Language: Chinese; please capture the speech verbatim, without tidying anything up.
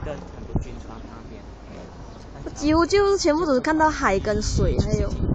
跟很多军船那边。 几乎就全部都是看到海跟水，还有